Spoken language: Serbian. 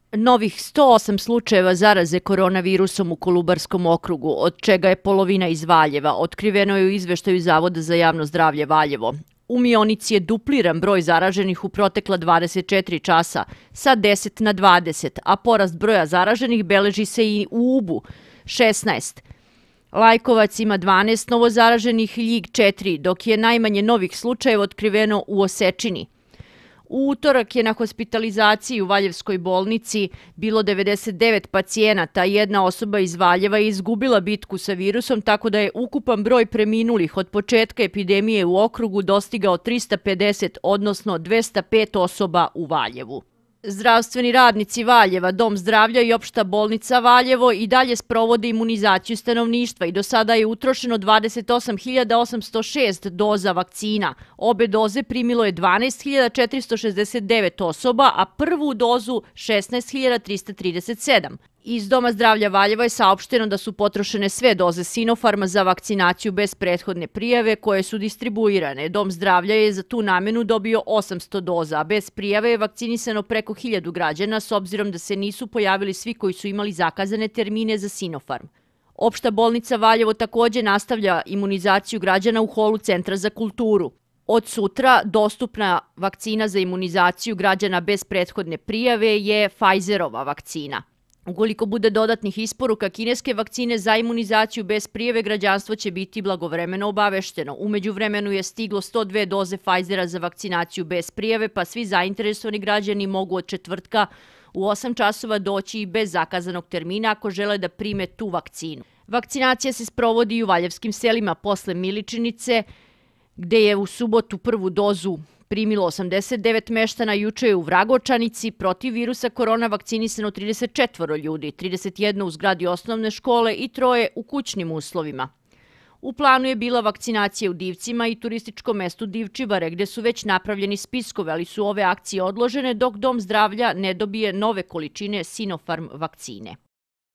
Novih 108 slučajeva zaraze koronavirusom u Kolubarskom okrugu, od čega je polovina iz Valjeva, otkriveno je u izveštaju Zavoda za javno zdravlje Valjevo. U Mionici je dupliran broj zaraženih u protekla 24 časa, sa 10 na 20, a porast broja zaraženih beleži se i u Ubu, 16. Lajkovac ima 12 novozaraženih, Ljig 4, dok je najmanje novih slučajeva otkriveno u Osečini. U utorak je na hospitalizaciji u Valjevskoj bolnici bilo 99 pacijenata, jedna osoba iz Valjeva je izgubila bitku sa virusom, tako da je ukupan broj preminulih od početka epidemije u okrugu dostigao 350, odnosno 205 osoba u Valjevu. Zdravstveni radnici Valjeva, Dom zdravlja i Opšta bolnica Valjevo i dalje sprovode imunizaciju stanovništva i do sada je utrošeno 28.806 doza vakcina. Obe doze primilo je 12.469 osoba, a prvu dozu 16.337. Iz Doma zdravlja Valjeva je saopšteno da su potrošene sve doze Sinofarma za vakcinaciju bez prethodne prijave koje su distribuirane. Dom zdravlja je za tu namenu dobio 800 doza, a bez prijave je vakcinisano preko 1000 građana s obzirom da se nisu pojavili svi koji su imali zakazane termine za Sinofarm. Opšta bolnica Valjevo također nastavlja imunizaciju građana u holu Centra za kulturu. Od sutra dostupna vakcina za imunizaciju građana bez prethodne prijave je Pfizerova vakcina. Ukoliko bude dodatnih isporuka kineske vakcine za imunizaciju bez prijave, građanstvo će biti blagovremeno obavešteno. U međuvremenu je stiglo 102 doze Pfizera za vakcinaciju bez prijave, pa svi zainteresovani građani mogu od četvrtka u 8 časova doći i bez zakazanog termina ako žele da prime tu vakcinu. Vakcinacija se sprovodi i u Valjevskim selima posle Miličinice, gde je u subotu prvu dozu primilo 89 meštana, juče je u Vragočanici protiv virusa korona vakcinisano 34 ljudi, 31 u zgradi osnovne škole i 3 u kućnim uslovima. U planu je bila vakcinacija u Divcima i turističkom mestu Divčibare, gde su već napravljeni spiskove, ali su ove akcije odložene dok Dom zdravlja ne dobije nove količine Sinofarm vakcine.